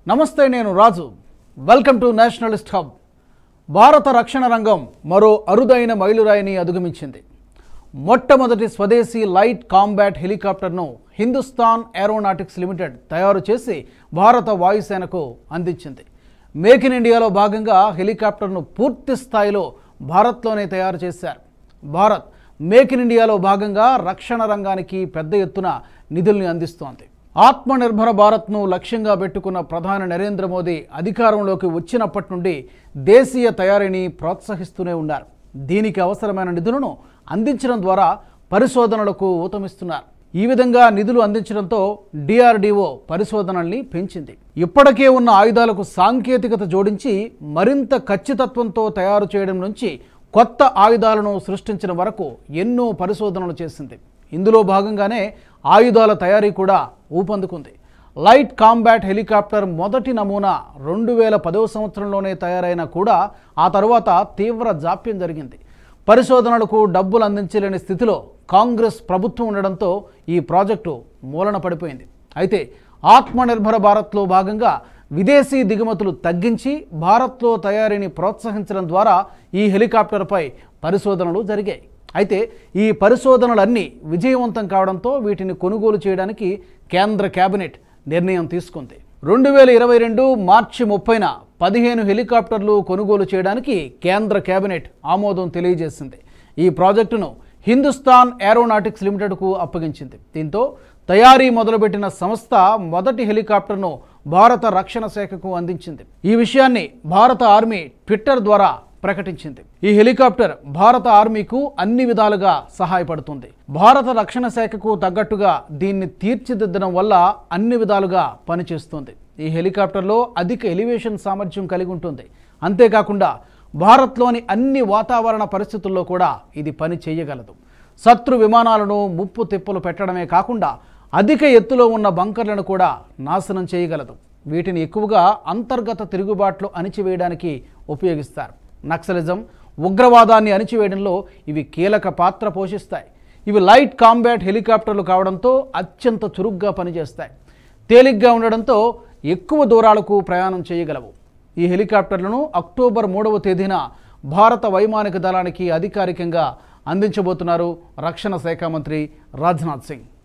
నమస్తే నేను Raju welcome to nationalist hub Bharat రక్షణ రంగం మరో అరుదైన మైలురాయిని అధిగమించింది మొట్టమొదటి స్వదేశీ లైట్ కాంబాట్ హెలికాప్టర్ను హిందుస్థాన్ ఏరోనాటిక్స్ లిమిటెడ్ తయారు చేసి భారత వాయుసేనకు అందించింది మేక్ ఇన్ ఇండియాలో భాగంగా హెలికాప్టర్ను పూర్తి స్థాయిలో భారత్లోనే తయారు చేశారు భారత్ మేక్ ఇన్ ఇండియాలో భాగంగా రక్షణ రంగానికి పెద్ద ఎత్తున నిధుల్ని అందిస్తోంది ఆత్మనిర్భర భారత్ను లక్ష్యంగా పెట్టుకున్న ప్రధాని నరేంద్ర మోదీ అధికారంలోకి వచ్చినప్పటి నుండి దేశీయ తయారీని ప్రోత్సహిస్తూనే ఉన్నారు దీనికి అవసరమైన నిధులను అందించడం ద్వారా పరిశోధనలకు ఊతమిస్తున్నారు ఈ విధంగా నిధులు అందించడంతో డిఆర్డిఓ పరిశోధనల్ని పెంచింది ఇప్పటికే ఉన్న ఆయుధాలకు సాంకేతికత జోడించి మరింత ఖచ్చితత్వంతో తయారు చేయడం నుంచి కొత్త ఆయుధాలను సృష్టించిన వరకు ఎన్నో పరిశోధనలు చేసింది ఇందులో భాగంగానే ఆయుధాల తయారీ కూడా ఊపందుకుంది లైట్ కాంబాట్ హెలికాప్టర్ మొదటి నమూనా 2010వ సంవత్సరంలోనే తయారైనా కూడా ఆ తర్వాత తీవ్ర జాప్యం జరిగింది పరిశోధనలకు డబ్బులు అందించలేని స్థితిలో కాంగ్రెస్ ప్రభుత్వం ఉండడంతో ఈ ప్రాజెక్టు మూలన పడిపోయింది అయితే ఆత్మనిర్భర భారత్లో భాగంగా విదేశీ దిగుమతులు తగ్గించి భారత్లో తయారీని ప్రోత్సహించడం ద్వారా ఈ హెలికాప్టర్పై పరిశోధనలు జరిగాయి అయితే ఈ పరిశోధనలన్నీ విజయవంతం కావడంతో వీటిని కొనుగోలు చేయడానికి కేంద్ర కేబినెట్ నిర్ణయం తీసుకుంది 2022 మార్చి 30న 15 హెలికాప్టర్లు కొనుగోలు చేయడానికి కేంద్ర కేబినెట్ ఆమోదం తెలియజేసింది ఈ ప్రాజెక్టును హిందుస్థాన్ ఏరోనాటిక్స్ లిమిటెడ్కు అప్పగించింది దీంతో తయారీ మొదలుపెట్టిన సంస్థ మొదటి హెలికాప్టర్ను భారత రక్షణ శాఖకు అందించింది ఈ విషయాన్ని భారత ఆర్మీ ట్విట్టర్ ద్వారా ప్రకటించింది ఈ హెలికాప్టర్ భారత ఆర్మీకు అన్ని విధాలుగా సహాయపడుతుంది భారత రక్షణ శాఖకు తగ్గట్టుగా దీన్ని తీర్చిదిద్దడం వల్ల అన్ని విధాలుగా పనిచేస్తుంది ఈ హెలికాప్టర్లో అధిక ఎలివేషన్ సామర్థ్యం కలిగి ఉంటుంది అంతేకాకుండా భారత్లోని అన్ని వాతావరణ పరిస్థితుల్లో కూడా ఇది పని చేయగలదు శత్రు విమానాలను ముప్పు తిప్పలు పెట్టడమే కాకుండా అధిక ఎత్తులో ఉన్న బంకర్లను కూడా నాశనం చేయగలదు వీటిని ఎక్కువగా అంతర్గత తిరుగుబాట్లు అణిచివేయడానికి ఉపయోగిస్తారు నక్సలిజం ఉగ్రవాదాన్ని అణిచివేయడంలో ఇవి కీలక పాత్ర పోషిస్తాయి ఇవి లైట్ కాంబాట్ హెలికాప్టర్లు కావడంతో అత్యంత చురుగ్గా పనిచేస్తాయి తేలిగ్గా ఉండడంతో ఎక్కువ దూరాలకు ప్రయాణం చేయగలవు ఈ హెలికాప్టర్లను అక్టోబర్ 3వ తేదీన భారత వైమానిక దళానికి అధికారికంగా అందించబోతున్నారు రక్షణ శాఖ మంత్రి రాజ్నాథ్ సింగ్